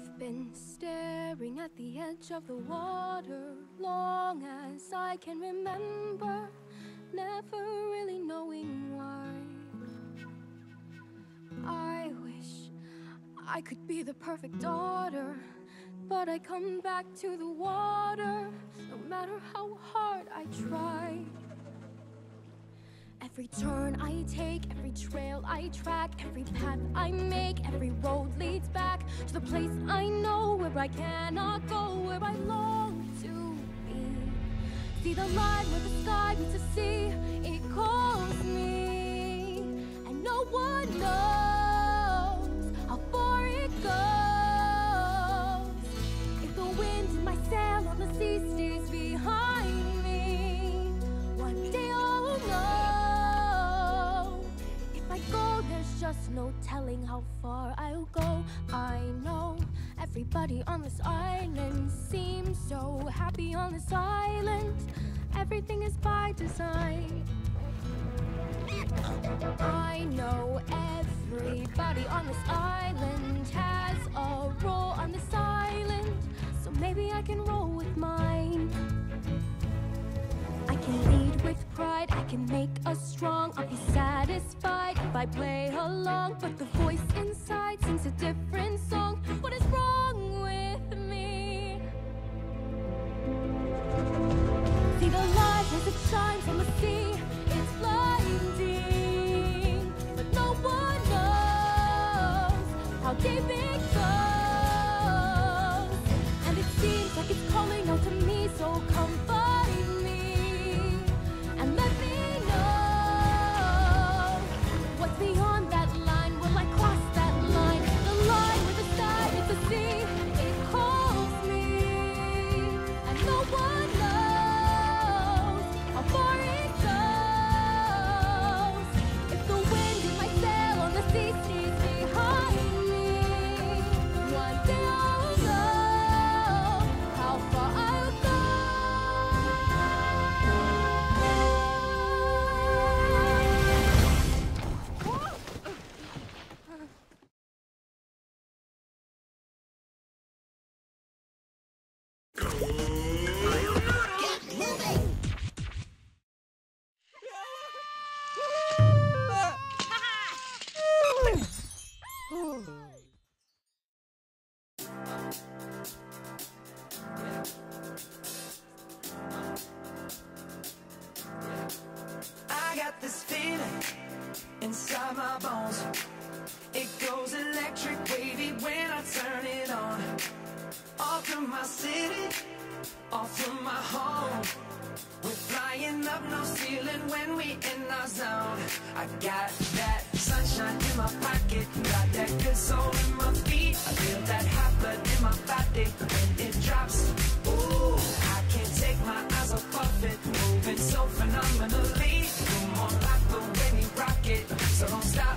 I've been staring at the edge of the water long as I can remember, never really knowing why. I wish I could be the perfect daughter, but I come back to the water no matter how hard I try. Every turn I take, every trail I track, every path I make, every road leads back to the place I know, where I cannot go, where I long to be. See the line where the sky meets the sea, it calls me, and no one knows how far it goes. If the wind in my sail on the sea stays behind me, one day I'll know. I go, there's just no telling how far I'll go. I know everybody on this island seems so happy on this island. Everything is by design. I know everybody on this island has a role on this island, so maybe I can roll with mine. I can lead with pride, I can make us strong. I'll be satisfied if I play along, but the voice inside sings a different song. What is wrong with me? See the light as it shines on the sea, it's blinding, but no one knows how deep it goes. And it seems like it's calling out to me, so come find me. And let me know what's beyond that line. Will I cross that line? The line where the sky meets the sea, it calls me, and no one knows how far it goes. If the wind in my sail on the sea stays behind me, one day I'll know how far I'll go. I got this feeling inside my bones. It goes electric wavy when I turn it on. All through my city, all through my home. We're flying up, no ceiling when we in our zone. I got that sunshine in my pocket, got that good soul in my feet. I feel that hot blood in my body when it drops. Ooh, I can't take my eyes off of it, moving so phenomenally. Come on, like the way we rock it, so don't stop.